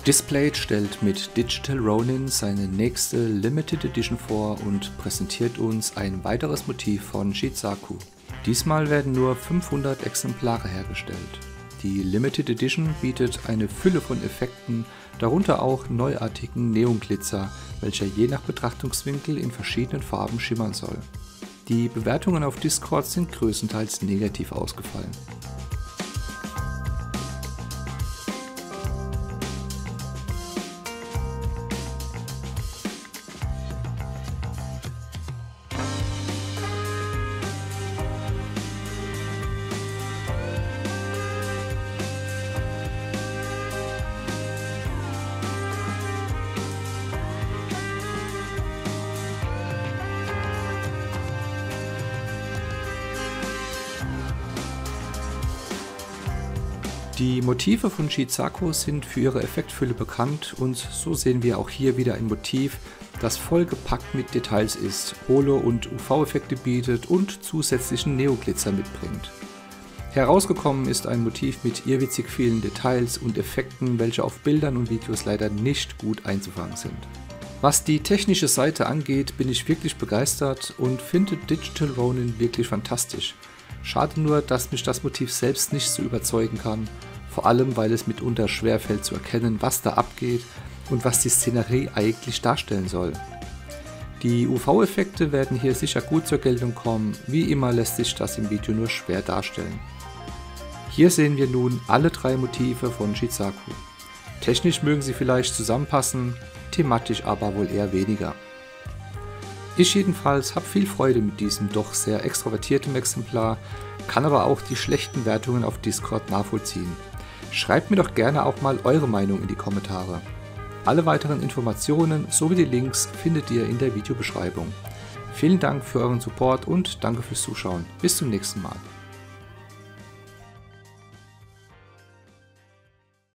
Displate stellt mit Digital Ronin seine nächste Limited Edition vor und präsentiert uns ein weiteres Motiv von Shizaku. Diesmal werden nur 500 Exemplare hergestellt. Die Limited Edition bietet eine Fülle von Effekten, darunter auch neuartigen Neonglitzer, welcher je nach Betrachtungswinkel in verschiedenen Farben schimmern soll. Die Bewertungen auf Discord sind größtenteils negativ ausgefallen. Die Motive von Shizaku sind für ihre Effektfülle bekannt und so sehen wir auch hier wieder ein Motiv, das vollgepackt mit Details ist, Holo- und UV-Effekte bietet und zusätzlichen Neoglitzer mitbringt. Herausgekommen ist ein Motiv mit irrwitzig vielen Details und Effekten, welche auf Bildern und Videos leider nicht gut einzufangen sind. Was die technische Seite angeht, bin ich wirklich begeistert und finde Digital Ronin wirklich fantastisch. Schade nur, dass mich das Motiv selbst nicht so überzeugen kann, vor allem weil es mitunter schwerfällt zu erkennen, was da abgeht und was die Szenerie eigentlich darstellen soll. Die UV-Effekte werden hier sicher gut zur Geltung kommen, wie immer lässt sich das im Video nur schwer darstellen. Hier sehen wir nun alle drei Motive von Shizaku. Technisch mögen sie vielleicht zusammenpassen, thematisch aber wohl eher weniger. Ich jedenfalls habe viel Freude mit diesem doch sehr extrovertierten Exemplar, kann aber auch die schlechten Wertungen auf Discord nachvollziehen. Schreibt mir doch gerne auch mal eure Meinung in die Kommentare. Alle weiteren Informationen sowie die Links findet ihr in der Videobeschreibung. Vielen Dank für euren Support und danke fürs Zuschauen. Bis zum nächsten Mal.